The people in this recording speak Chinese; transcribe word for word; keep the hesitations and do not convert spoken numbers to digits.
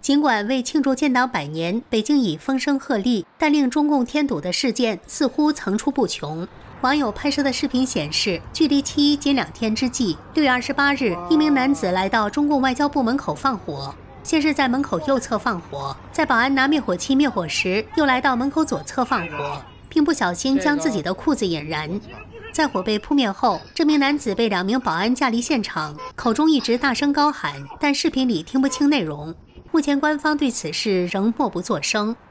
尽管为庆祝建党百年，北京已风声鹤唳，但令中共添堵的事件似乎层出不穷。网友拍摄的视频显示，距离七一仅两天之际，六月二十八日，一名男子来到中共外交部门口放火。先是在门口右侧放火，在保安拿灭火器灭火时，又来到门口左侧放火，并不小心将自己的裤子引燃。在火被扑灭后，这名男子被两名保安架离现场，口中一直大声高喊，但视频里听不清内容。目前官方对此事仍默不作声。